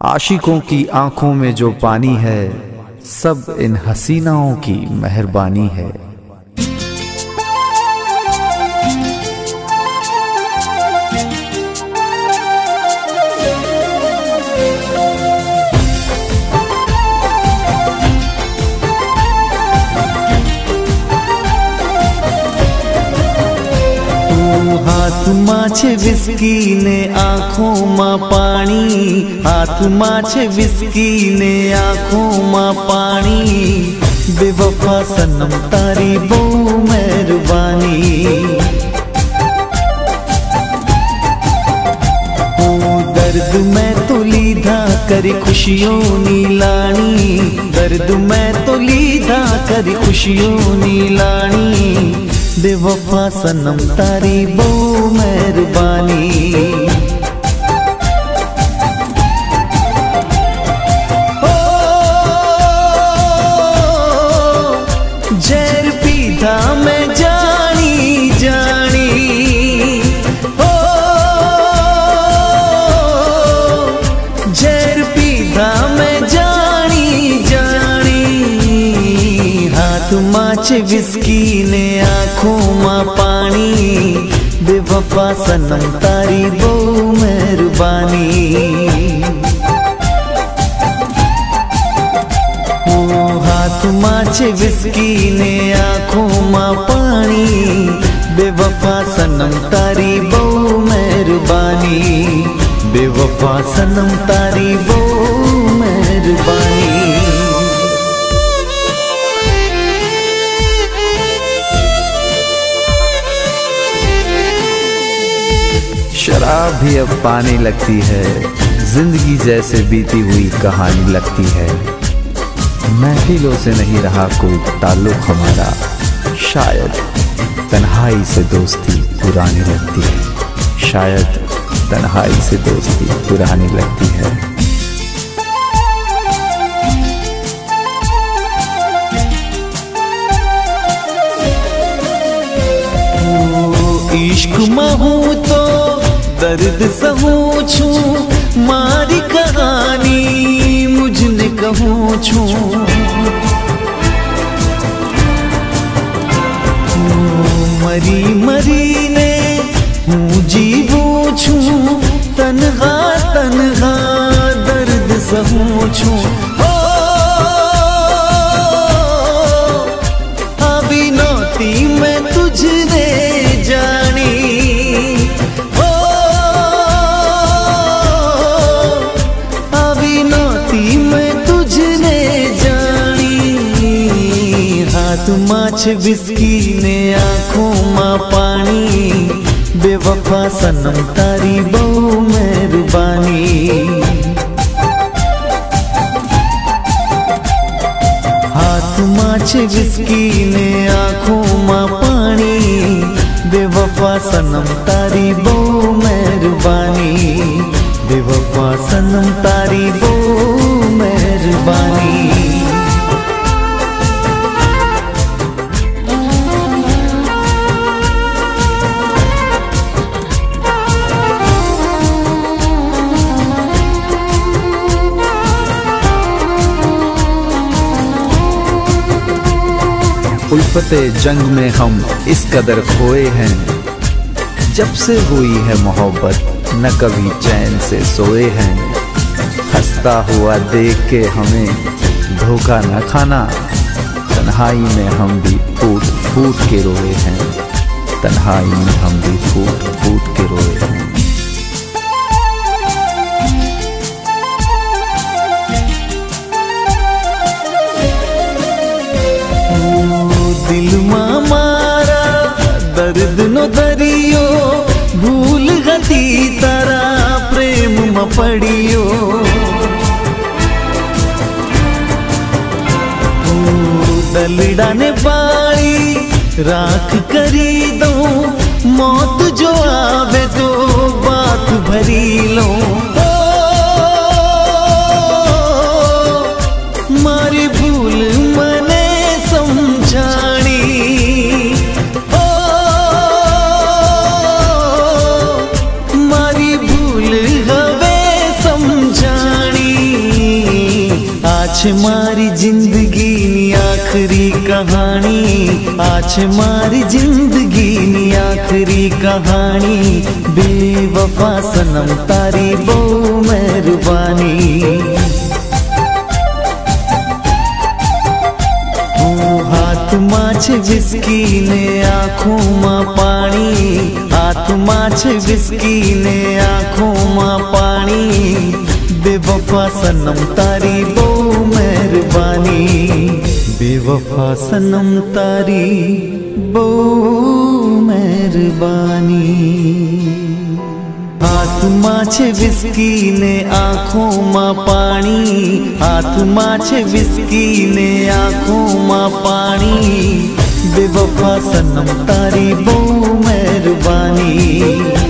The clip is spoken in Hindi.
आशिकों की आंखों में जो पानी है, सब इन हसीनाओं की मेहरबानी है। हाथ माछे विस्की ने आँखों मां पानी, हाथ माछे विस्की ने आँखों मां पानी। बेवफा सनम तारी बहु मेहरबानी। दर्द मैं तो लीधा करी खुशियों नी लानी, दर्द मैं तो लीधा करी खुशियों नी लानी। बेवफा सनम तारी बहु मेहरबानी। जहर पीधा मैं जानी जानी, जहर पीधा मैं जानी जानी। हाथ माछे विस्की ने आँखों मां पानी। बेवफा सनम तारी बहु मेहरबानी। हाथ माछे विस्की ने आँखों मां पानी। बेवफा सनम तारी बहु मेहरबानी। बेवफा सनम तारी बहु मेहरबानी। शराब भी अब पानी लगती है, जिंदगी जैसे बीती हुई कहानी लगती है। महफिलों से नहीं रहा कोई ताल्लुक हमारा, शायद तन्हाई से दोस्ती पुरानी लगती है, शायद तन्हाई से दोस्ती पुरानी लगती है। इश्क में हूँ तो दर्द सहूँ छू, मारी कहानी मुझने कहूँ छू। मरी मरी ने हूँ जीवूँ छू, तन्हा तन्हा दर्द सहूँ छू। अभी नौती मैं तुझने जानी, अभी नौती मैं तुझने जानी। हाथ माछ विस्की ने आँखों मां पानी। बेवफा सनम तारी बहु मेहरबानी। हाथ माछ विस्की ने आँखों मां पानी। बेवफा सनम तारी बहु मेहरबानी। बेवफा सनम तारी बहु मेहरबानी। उल्फते जंग में हम इस कदर खोए हैं, जब से हुई है मोहब्बत न कभी चैन से सोए हैं। हंसता हुआ देख के हमें धोखा न खाना, तन्हाई में हम भी फूट फूट के रोए हैं, तन्हाई में हम भी फूट फूट के रोए हैं। दिल मारा दर्द नो दरियो, भूल गती तारा प्रेम में पड़ियो। दलड़ा ने बाड़ी राख करी दो, मौत जो आवे तो बात भरी लो। मारी भूल मने समझानी, मारी भूल हवे समझानी। छे मारी जिंदगी नी आखरी कहानी, छे मारी जिंदगी नी आखरी कहानी। बेवफा सनम तारी बहु मेहरबानी। हाथ मां छे विस्की ने आँखों मां पानी, हाथ मां छे विस्की ने आँखों मां पानी। बेवफा सनम तारी बहु मेहरबानी, बेवफा सनम तारी बहु मेहरबानी। हाथ मां छे विस्की ने आँखों मां पानी, हाथ मां छे विस्की ने आँखों मां पानी। बेवफा सनम तारी बहु मेहरबानी।